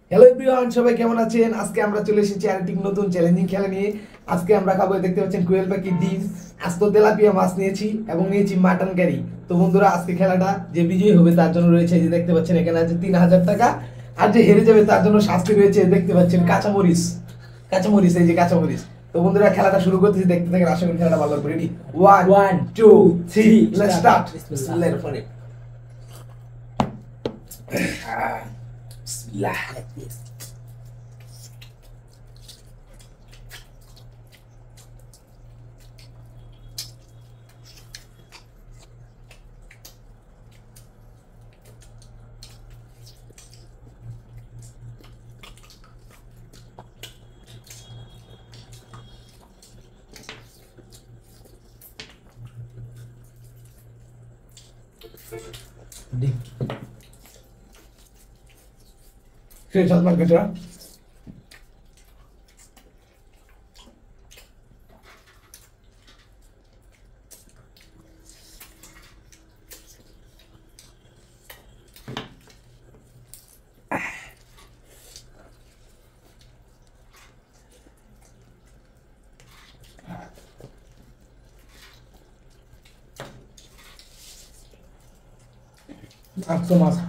Hello everyone, সবাই কেমন আছেন? আজকে আমরা চলে এসেছি আরেকটি নতুন চ্যালেঞ্জিং খেলা নিয়ে। আজকে আমরা খাবো, দেখতে পাচ্ছেন, কোয়েল পাখির ডিম। আজ তো তেলাপিয়া মাছ নিয়েছি এবং নিয়েছি মাটন কারি। তো বন্ধুরা, আজকে খেলাটা যে বিজয়ী হবে তার জন্য রয়েছে, যে দেখতে পাচ্ছেন এখানে আছে 3000 টাকা। আর যে হেরে যাবে তার জন্য শাস্তি রয়েছে, দেখতে পাচ্ছেন, কাঁচামরিচ। কাঁচামরিচ, এই যে কাঁচামরিচ। তো বন্ধুরা, খেলাটা শুরু করতেছি, দেখতে থাকেন। আশা করি খেলাটা ভালো হবে। রেডি? 1 2 3 let's start. বিসমিল্লাহির রহমানির রহিম। বিসমিল্লাহ। Sì, già smanca già. Mazzo, mazzo.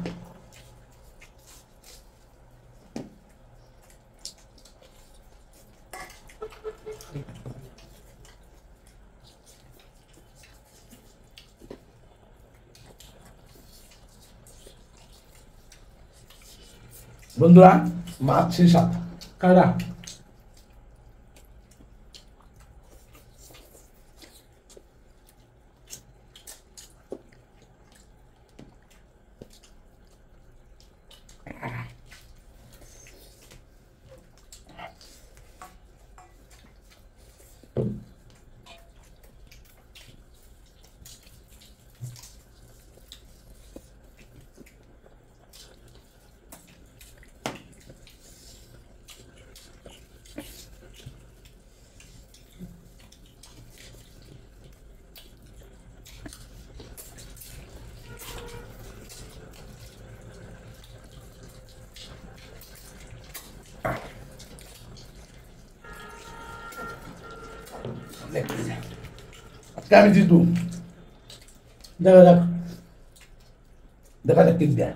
বন্ধুরা, মাছ শেষ। কারা আজকে আমি জিতবো। দেখা যাক, দেখা যাক কি দেয়।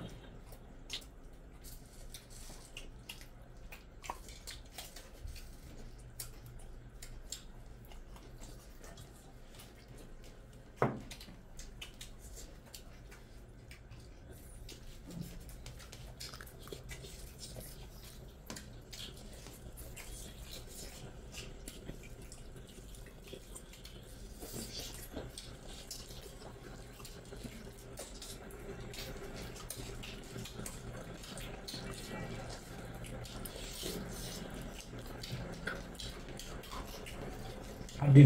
Abi.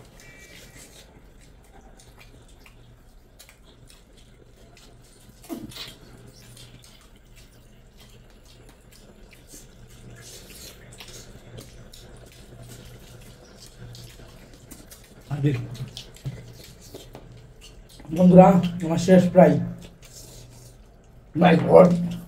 Abi. বন্ধুরা, আমার শেষ প্রায়। My God.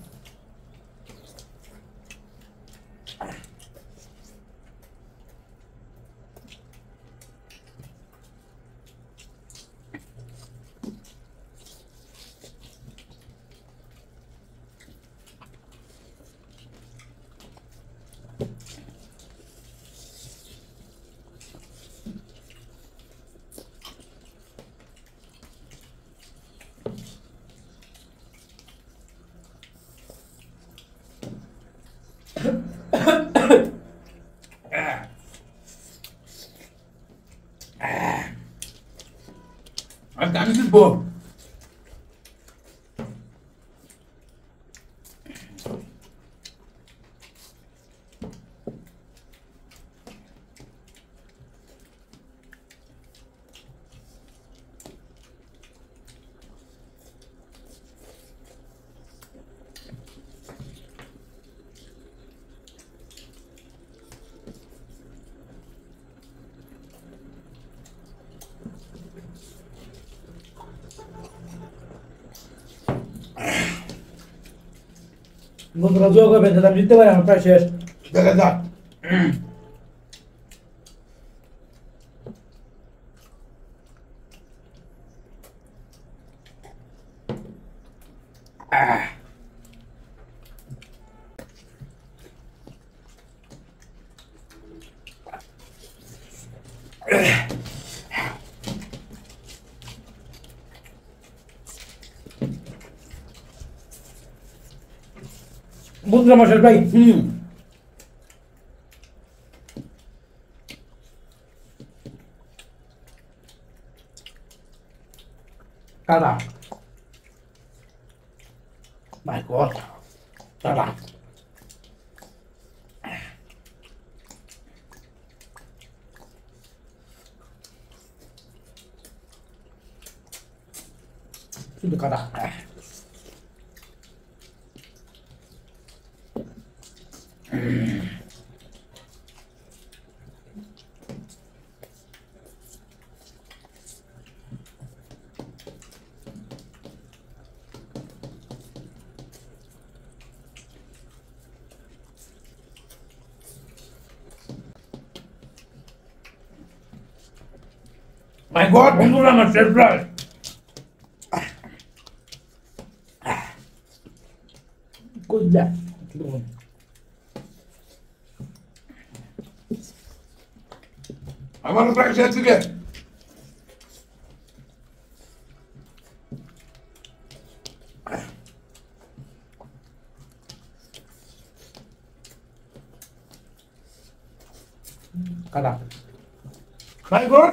আমি জিতবো। বন্ধুরা যোগ করবেন যাতে আমি জিততে পারি, আমার প্রায় শেষ। দেখা যাক। বন্ধুরা আমার শেষ ভাই। কাদা। My God. কাদা। শুধু কাদা। My God. বন্ধুরা আমার শেষ প্রায়। কইলা আমার প্রায় শেষ থেকে। কাদা। My God.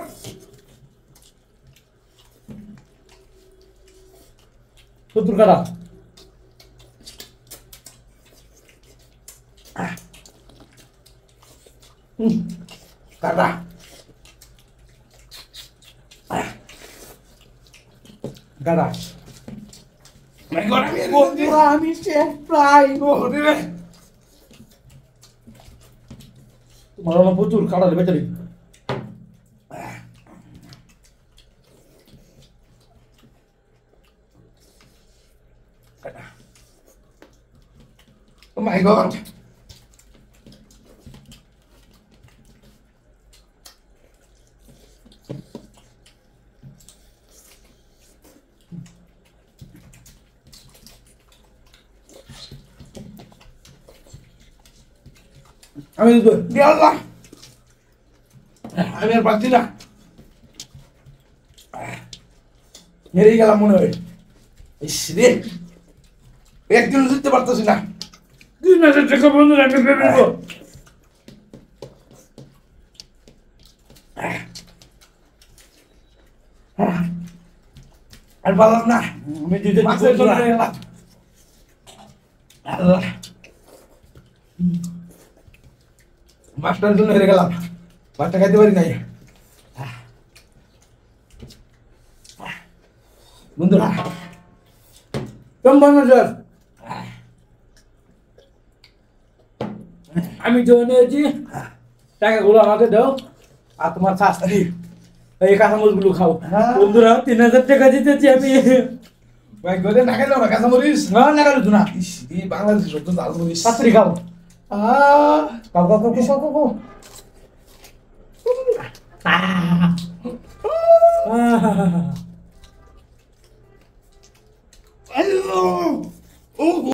সত্তর কাদা। কাদা। কাদা। My God. বন্ধুরা আমি শেষ প্রায়। তোমার আমার প্রচুর কাদা বেচারি। Oh my God. আমি Ya Allah. আমি আর পাচ্ছি না। হেরেই গেলাম মনে হয়। ইস রে, একদিন জিততে পারতেছি না। 3000 টাকা বন্ধুরা আমি পেয়ে নেবো। আর পারলাম না। আমি দিতে মাছের জন্য হেরে গেলাম। আল্লাহ, মাছটার জন্য হেরে গেলাম। মাছটা খাইতে পারি নাই। বন্ধুরা কেমন বানাচ্ছেন? আমি তো নিয়েছি, টাকাগুলো আমাকে দাও আর তোমার শাস্তি এই কাঁচামরিচগুলো খাও। হ্যাঁ। বন্ধুরা 3000 টাকা দিতেছি আমি। ভাই গলে না খাইলাম না কাঁচামরিচ। না না গেল না, ইস, এই বাংলাদেশে সত্য ঝালমরিচ। শাস্ত্রী খাও। আহ, খাও খাও খাও খাও খাও খাও। আহ। আল্লাহ, ও